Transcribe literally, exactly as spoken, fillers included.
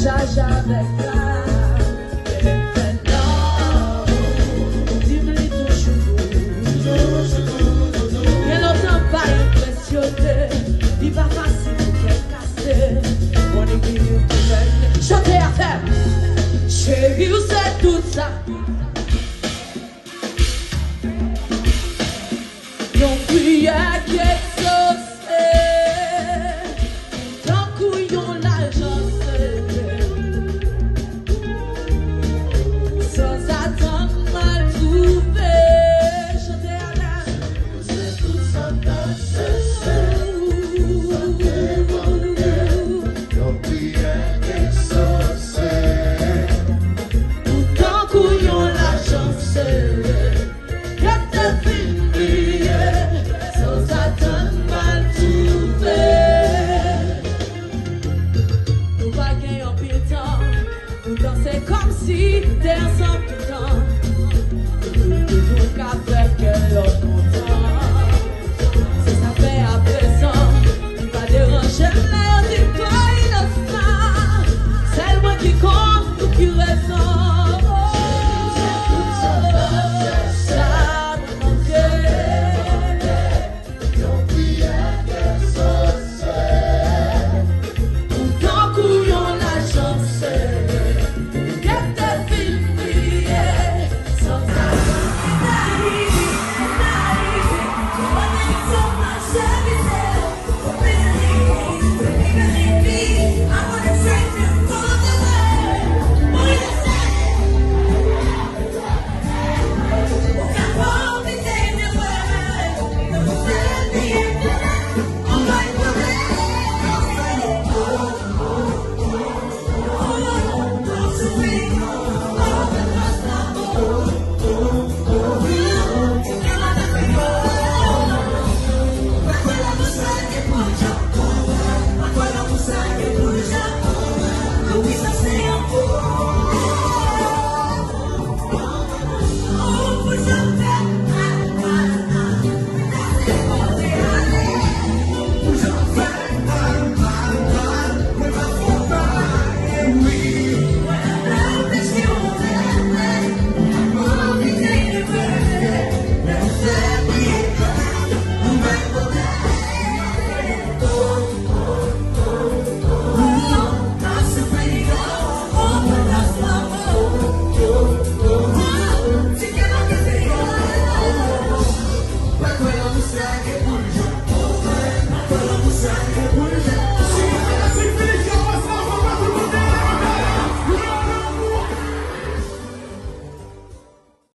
charge avec la. Il va facile pour qu'elle casse. On est venu pour faire. Chantez à faire. Chérie, vous c'est tout ça. Non, prière qui exauce. Tant couillon l'argent. Sans attendre mal trouvé. Chantez à faire. C'est tout ça. Comme si t'es un sans putain.